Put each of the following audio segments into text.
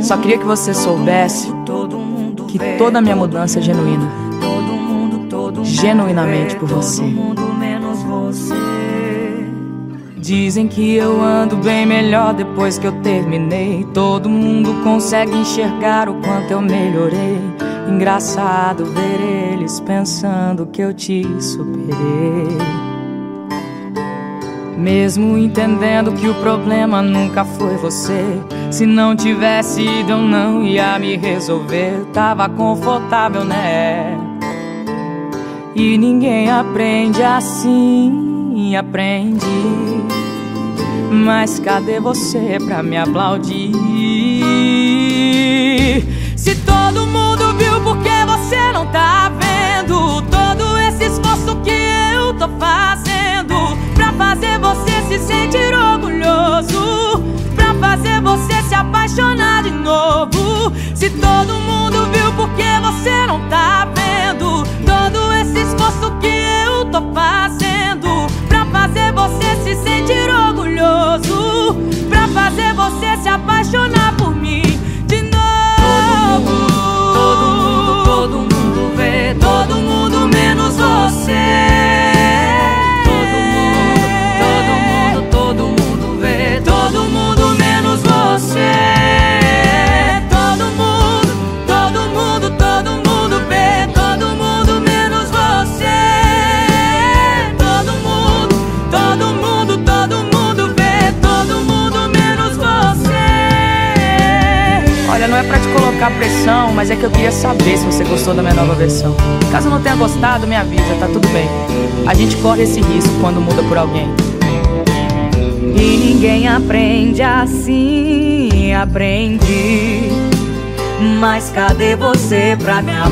Só queria que você soubesse que toda a minha mudança é genuína, genuinamente por você. Dizem que eu ando bem melhor depois que eu terminei. Todo mundo consegue enxergar o quanto eu melhorei. Engraçado ver eles pensando que eu te superei. Mesmo entendendo que o problema nunca foi você. Se não tivesse ido eu não ia me resolver. Tava confortável, né? E ninguém aprende assim, aprendi. Mas cadê você pra me aplaudir? Se todo mundo viu, por que você não tá vendo? Todo esse esforço que eu tô fazendo pra fazer você se sentir orgulhoso, pra fazer você se apaixonar de novo. Se todo mundo viu, por que você não tá vendo? Todo esse esforço que eu tô fazendo pra fazer você se sentir orgulhoso, pra fazer você se apaixonar por mim de novo. Todo mundo vê, todo mundo menos você. Todo mundo vê, todo mundo menos você. Todo mundo vê, todo mundo menos você. Todo mundo vê, todo mundo menos você. Olha, não é pra te colocar pressão, mas é que eu queria saber se você gostou da minha nova versão. Caso não tenha gostado, me avisa, tá tudo bem. A gente corre esse risco quando muda por alguém. E ninguém aprende assim, aprendi. Mas cadê você pra me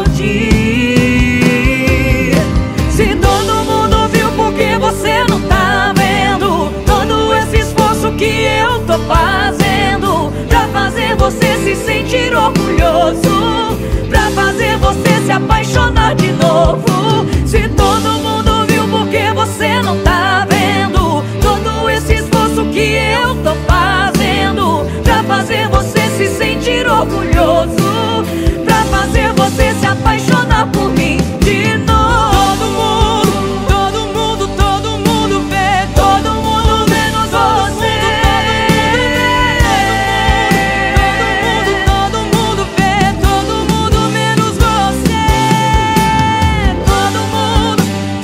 aplaudir? Se todo mundo viu, por que você não tá vendo? Todo esse esforço que eu tô fazendo pra fazer você se sentir orgulhoso, pra fazer você se apaixonar de novo. Se todo mundo viu, por que você não tá vendo? Todo esse esforço que eu tô fazendo pra fazer você se sentir orgulhoso, pra fazer você se apaixonar por mim de novo. Todo mundo vê, todo mundo menos você. Todo mundo vê, todo mundo menos você. Todo mundo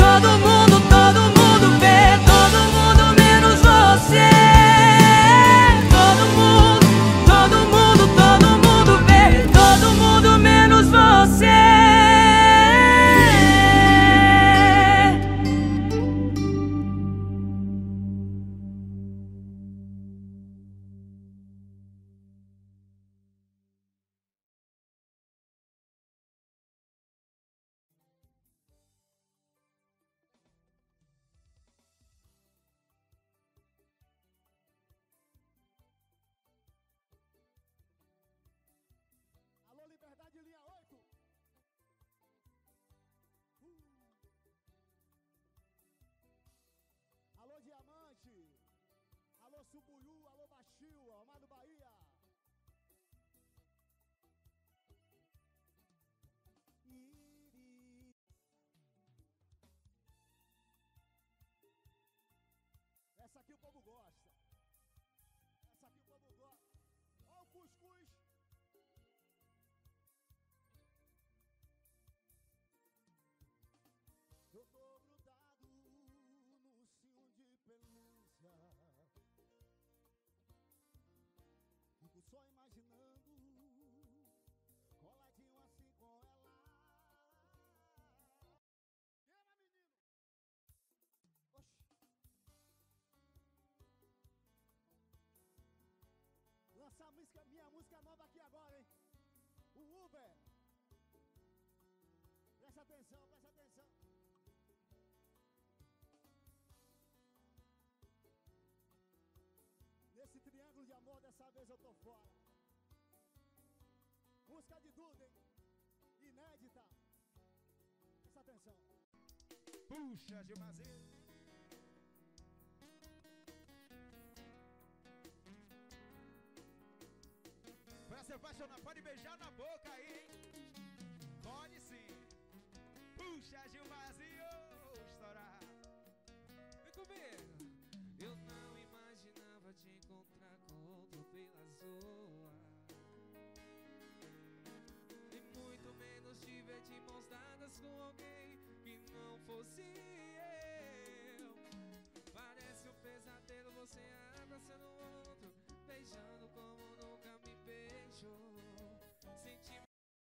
vê, todo mundo menos você. Todo mundo vê, todo mundo menos você. Alô, Liberdade, linha 8. Alô, Diamante. Alô, Subuiú. Alô, Baixio. Amado Bahia. Essa aqui o povo gosta. Essa aqui o povo gosta. Ó o cuscuz. Eu tô grudado num cio de pelúcia. Fico só imaginando, coladinho assim com ela. Queima, menino! Oxi! Lançar minha música nova aqui agora, hein? O Uber! Presta atenção, presta atenção. Nesse triângulo de amor, dessa vez eu tô fora. Música de Duda, hein? Inédita. Presta atenção. Puxa, Gilmazinho. se apaixonar, pode beijar na boca aí. Pode sim. Puxa, Gilmarzinho, estourar. Vem comigo. Eu não imaginava te encontrar com outro pelas ruas, e muito menos te ver de mãos dadas com alguém